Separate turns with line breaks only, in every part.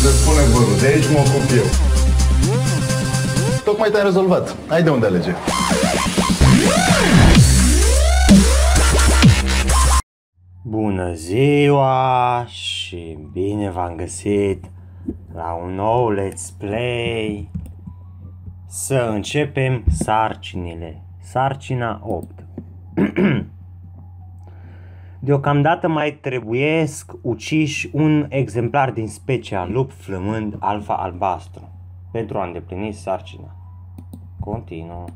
se spune vărul, de aici mă ocup eu. Tocmai te-ai rezolvat. Ai de unde alege.
Bună ziua și bine v-am găsit la un nou Let's Play. Să începem sarcinile. Sarcina 8. Deocamdată mai trebuiesc uciși un exemplar din specia lup flămând alfa albastru pentru a îndeplini sarcina. Continuă.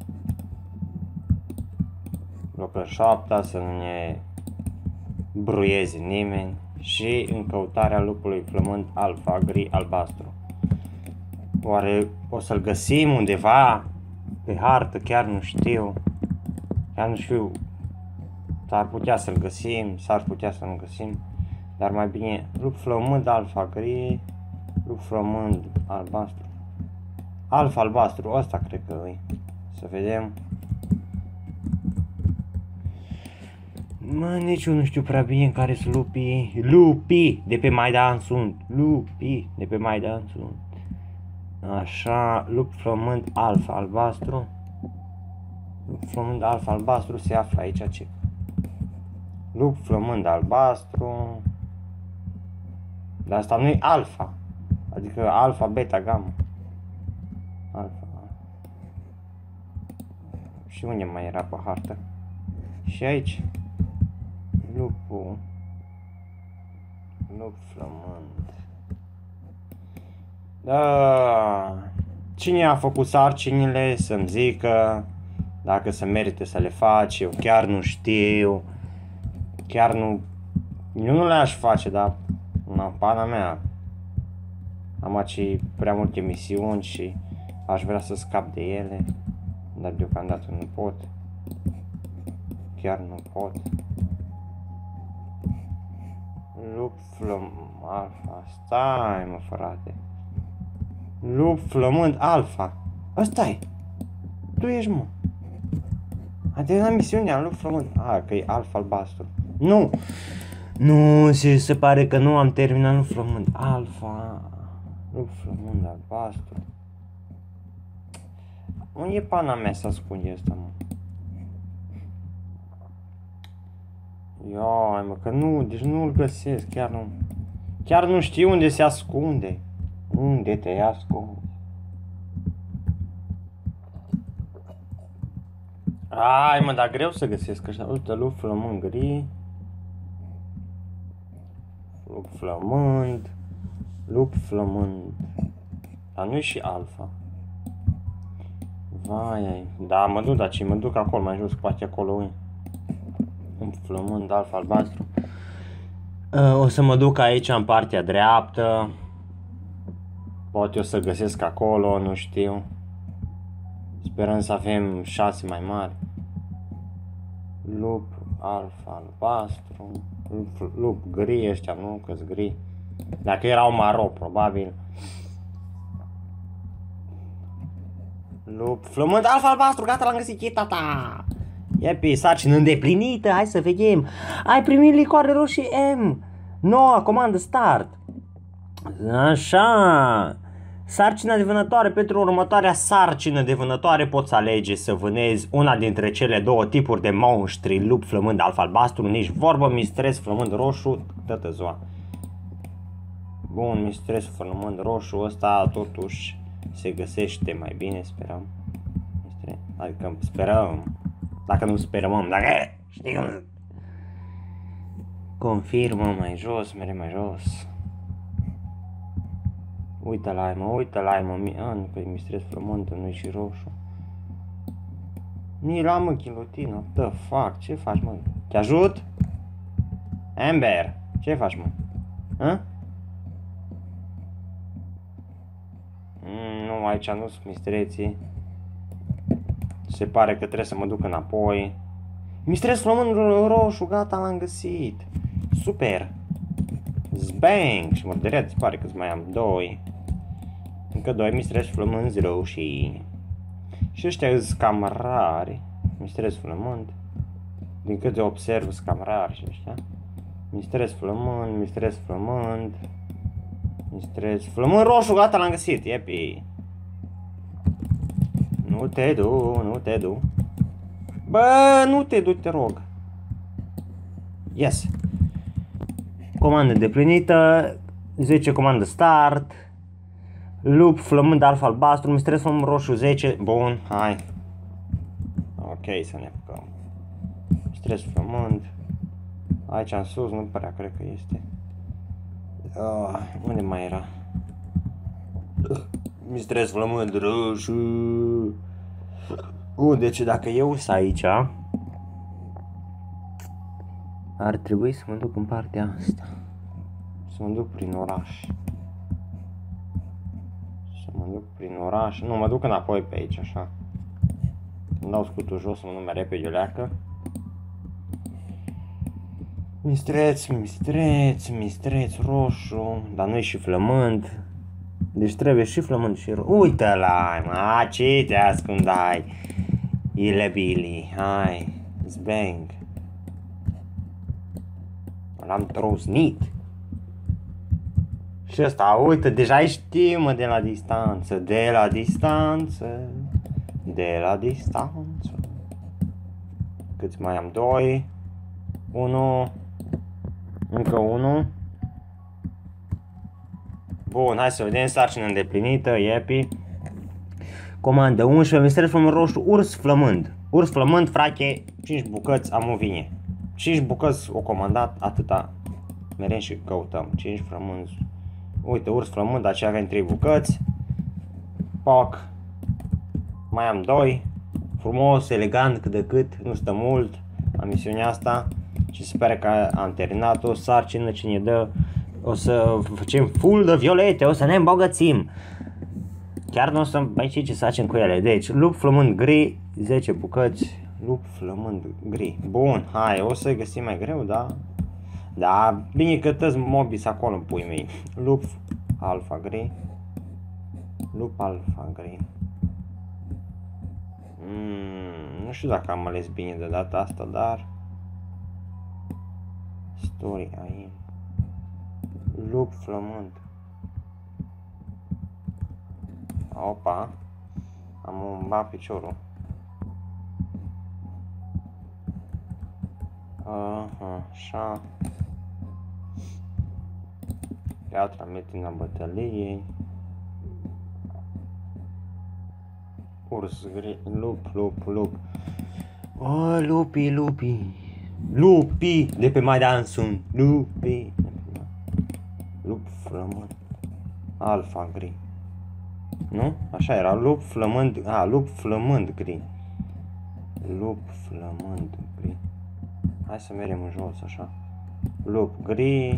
Blocăm 7 să nu ne bruieze nimeni și în căutarea lupului flămând alfa gri albastru. Oare o să-l găsim undeva pe hartă? Chiar nu știu. Chiar nu știu. S-ar putea să-l găsim, s-ar putea să nu găsim. Dar mai bine lup flămând alfa gri, lup flămând albastru. Alfa albastru, ăsta cred că e. Să vedem. Mă, nici eu nu știu prea bine care sunt lupii. Lupii de pe Maidan sunt. Lupii de pe Maidan sunt. Așa, lup flămând alfa albastru. Lup flămând alfa albastru se află aici, ce? Lup flămând albastru. Dar asta nu e alfa. Adică alfa, beta, gamma. Alfa. Și unde mai era pe hartă? Și aici. Lupul. Lup flămând. Da. Cine a făcut sarcinile să-mi zică dacă se merită să le faci. Eu chiar nu știu. Chiar nu. Eu nu le-aș face, dar în pana mea. Am aici prea multe misiuni și aș vrea să scap de ele. Dar deocamdată nu pot. Chiar nu pot. Lup flămând alfa. Stai, mă, frate. Lup flămând alfa. Ăsta-i. Tu ești, mă. A terminat misiunea, lup flămând. Că e alfa albastru. Nu. Nu, se pare că nu am terminat lup flămând alfa. Lup flămând albastru. Unde e pana mea să ascunde ăsta, mă? Ioi, mă, că nu, deci nu-l găsesc, chiar nu știu unde se ascunde. Unde te ascunzi? Ai, mă, dar greu să găsesc ăștia. Uite, lup flămând gri. Lup flămând. Lup flămând. Dar nu-i și alfa. Vai, da, mă duc, dar mă duc acolo, mai jos, poate acolo e. Lup flămând alfa albastru. O să mă duc aici în partea dreaptă. Poate o să găsesc acolo, nu știu. Sperăm să avem șanse mai mari. Lup alfa albastru. Lup gri, ăștia nu, că-s gri. Dacă erau maro, probabil. Lup flămând alfa albastru, gata, l-am găsit, e tata. Iepi, sarcină îndeplinită, hai să vedem. Ai primit licoare roșii M. Noua comandă start. Așa. Sarcina de vânătoare. Pentru următoarea sarcină de vânătoare poți alege să vânezi una dintre cele două tipuri de monștri, lup flămând alfa albastru, nici vorbă, mistres flămând roșu, toată ziua. Bun, mistres flămând roșu, ăsta totuși se găsește mai bine, sperăm. Adică sperăm. Dacă nu sperăm, dacă știu. Confirmă mai jos, merge mai jos. Uită-l-ai, mă, uită-l-ai, mă, nu, că e mistres flămând, nu-i și roșu. Ni la, mă, chilotină, the fuck, ce faci, mă? Te ajut? Amber, ce faci, mă? Hă? Nu, aici nu sunt mistreții. Se pare că trebuie să mă duc înapoi. Mistres flămând roșu, gata, l-am găsit. Super. Zbang! Și murdărea, se pare că mai am doi. Încă doi mistres flămânzi roșii. Și ăștia sunt cam rari. Mistres flămând. Din câte observ sunt cam rari și ăștia. Mistres flămând, mistres flămând. Mistreț, flămând roșu, gata, l-am găsit, iepi. Nu te du, nu te du. Bă, nu te du, te rog. Yes. Comandă deplinită, 10 comandă start. Lup, flămând alfa albastru, mistreț, flămând roșu, 10. Bun, hai. Ok, să ne apucăm. Mistreț, flămând. Aici în sus, nu părea, cred că este. Unde mai era? Mistreț, flămând roșu. Deci dacă eu sunt aici, ar trebui să mă duc în partea asta. Să mă duc prin oraș. Să mă duc prin oraș. Nu, mă duc înapoi pe aici, așa. Îmi dau scutul jos, să mă duc repede o leacă. Mistreț, mistreț, mistreț roșu. Dar nu-i și flămând. Deci trebuie și flămând și roșu. Uite-l-ai, mă, ce te ascundai? Ilebili, hai, zbang. L-am trosnit. Și ăsta, uite, deja îi știu, mă, de la distanță, de la distanță, de la distanță. Câți mai am? 2, 1, încă 1. Bun, hai să vedem, sarcină îndeplinită, iepi. Comandă 11, mistreț, flămând roșu, urs flămând. Urs flămând, frache, 5 bucăți, am o vine. 5 bucăți o comandat, atâta. Merem și căutăm, 5 flămânzi. Uite, urs flămând, aceea avem 3 bucăți. Pac. Mai am 2. Frumos, elegant, cât de cât, nu stă mult la misiunea asta. Și sper că am terminat-o, sarcină, cine dă. O să facem full de violete, o să ne îmbogățim. Chiar nu o să mai știi ce să facem cu ele. Deci, lup flămând gri, 10 bucăți. Lup flămând gri. Bun, hai, o să găsim mai greu, da? Da, bine că toți mobii acolo în pui mei. Lup alfa gri. Lup alfa gri. Nu știu dacă am ales bine de data asta, dar... Story aici. Lup flămând. Opa. Am umbat piciorul. Așa. Piatra metina bătăliei. Urs gri. Lup, lup, lup. Lupi, lupi. Lupi de pe Maidan sunt. Lupi. Lup flămând. Alfa gri. Nu? Așa era. Lup flămând. Lup flămând gri. Lup flămând gri. Hai să mergem în jos, așa. Lup gri.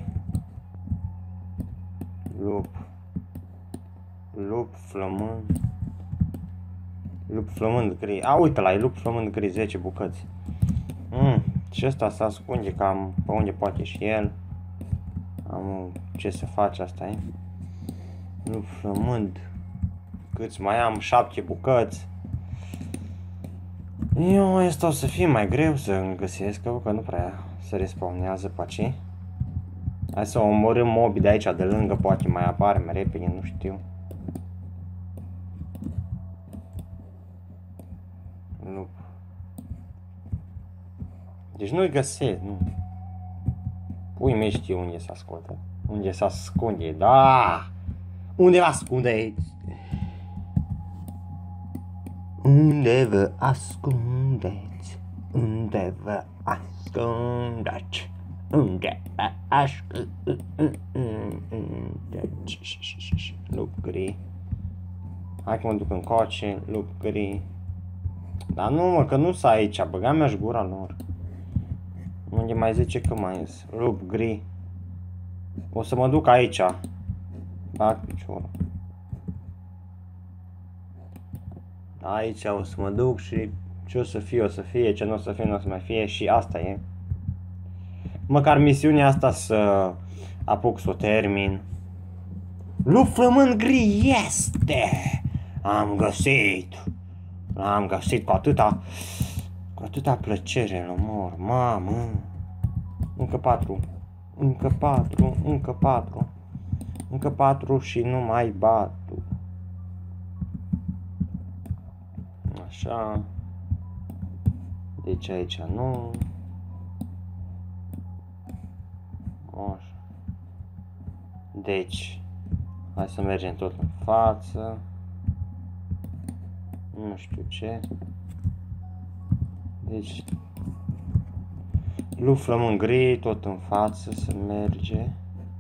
Lup flămând. Lup flămând gri. Uite la lup flămând gri, 10 bucăți. Și ăsta se ascunde cam pe unde poate și el. Am ce să face, asta e. Lup flămând. Câți mai am? 7 bucăți. Asta o să fie mai greu să îmi găsesc, că nu prea se respawnează pe aici. Hai să omorâm mobii de aici, de lângă, poate mai apare mai repede, nu știu. Lup. Deci nu-i găsesc, nu. Pui mei știu unde se ascunde. Unde se ascunde, da! Unde vă ascundeți? Unde vă ascundeți? Unde vă ascundeți? Unde vă ascundeți? Lup gri. Hai că mă duc încoace, lup gri. Dar nu, mă, că nu s-a aici, băga mi-aș gura lor. Unde mai zice că mai ies? Lup gri. O să mă duc aici. Bag piciorul. Aici o să mă duc și ce o să fie, o să fie, ce nu o să fie, nu o să mai fie și asta e. Măcar misiunea asta să apuc să o termin. Lup flămând gri este! Am găsit! L-am găsit cu atâta plăcere îl omor, mamă! Încă 4, încă 4, încă 4. Încă 4 și nu mai batu. Așa. Deci aici nu. Așa. Deci, hai să mergem tot în față. Nu știu ce. Deci, lup flămând gri, tot în față să merge.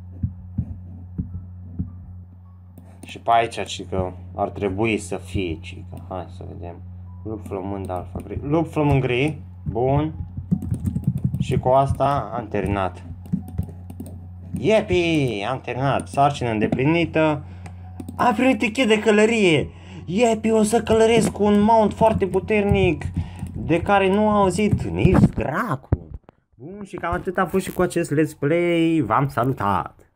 Și pe aici, cică, ar trebui să fie, cică. Hai să vedem. Lup flămând alfa gri. Lup flămând gri. Bun. Și cu asta am terminat. Iepi! Am terminat. Sarcină îndeplinită. Am primit tichet de călărie. Iepi, o să călăresc cu un mount foarte puternic de care nu am auzit nici dracu. Bun, și cam atât a fost și cu acest let's play. V-am salutat!